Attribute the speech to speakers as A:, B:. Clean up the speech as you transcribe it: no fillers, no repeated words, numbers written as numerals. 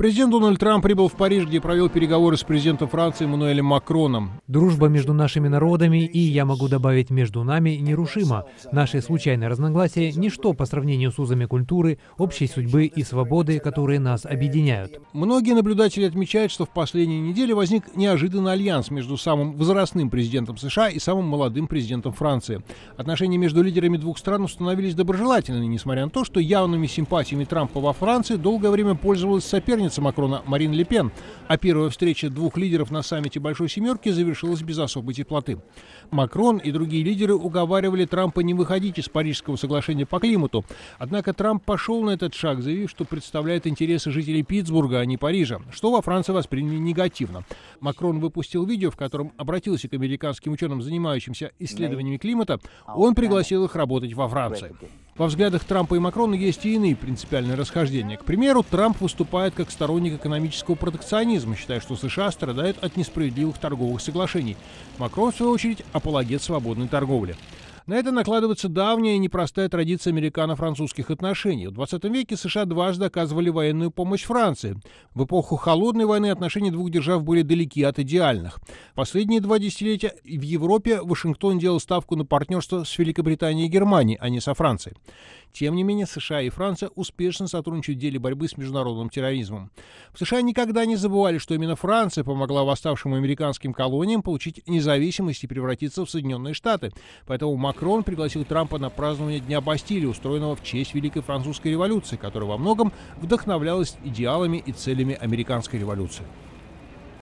A: Президент Дональд Трамп прибыл в Париж, где провел переговоры с президентом Франции Эммануэлем Макроном.
B: Дружба между нашими народами и, я могу добавить, между нами нерушима. Наши случайные разногласия – ничто по сравнению с узами культуры, общей судьбы и свободы, которые нас объединяют.
A: Многие наблюдатели отмечают, что в последние недели возник неожиданный альянс между самым возрастным президентом США и самым молодым президентом Франции. Отношения между лидерами двух стран установились доброжелательными, несмотря на то, что явными симпатиями Трампа во Франции долгое время пользовалась соперница Макрона Марин Ле Пен, а первая встреча двух лидеров на саммите Большой Семерки завершилась без особой теплоты. Макрон и другие лидеры уговаривали Трампа не выходить из Парижского соглашения по климату. Однако Трамп пошел на этот шаг, заявив, что представляет интересы жителей Питтсбурга, а не Парижа, что во Франции восприняли негативно. Макрон выпустил видео, в котором обратился к американским ученым, занимающимся исследованиями климата. Он пригласил их работать во Франции. Во взглядах Трампа и Макрона есть и иные принципиальные расхождения. К примеру, Трамп выступает как сторонник экономического протекционизма, считая, что США страдают от несправедливых торговых соглашений. Макрон, в свою очередь, апологет свободной торговли. На это накладывается давняя и непростая традиция американо-французских отношений. В 20 веке США дважды оказывали военную помощь Франции. В эпоху Холодной войны отношения двух держав были далеки от идеальных. Последние 2 десятилетия в Европе Вашингтон делал ставку на партнерство с Великобританией и Германией, а не со Францией. Тем не менее, США и Франция успешно сотрудничают в деле борьбы с международным терроризмом. В США никогда не забывали, что именно Франция помогла восставшим американским колониям получить независимость и превратиться в Соединенные Штаты. Поэтому Макрон пригласил Трампа на празднование Дня Бастилии, устроенного в честь Великой Французской революции, которая во многом вдохновлялась идеалами и целями американской революции.